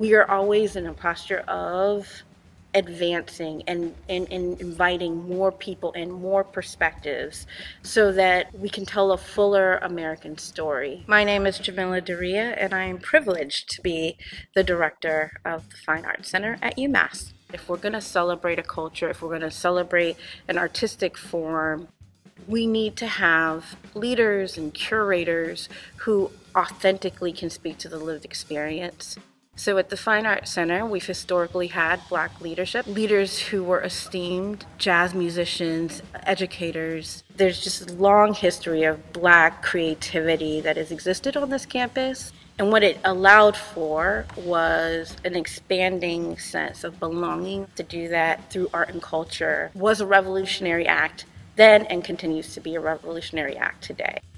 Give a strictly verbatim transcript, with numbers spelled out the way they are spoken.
we are always in a posture of advancing and, and, and inviting more people and more perspectives so that we can tell a fuller American story. My name is Jamilla Deria, and I am privileged to be the director of the Fine Arts Center at UMass. If we're going to celebrate a culture, if we're going to celebrate an artistic form, we need to have leaders and curators who authentically can speak to the lived experience. So at the Fine Arts Center, we've historically had Black leadership, leaders who were esteemed, jazz musicians, educators. There's just a long history of Black creativity that has existed on this campus. And what it allowed for was an expanding sense of belonging. To do that through art and culture was a revolutionary act then and continues to be a revolutionary act today.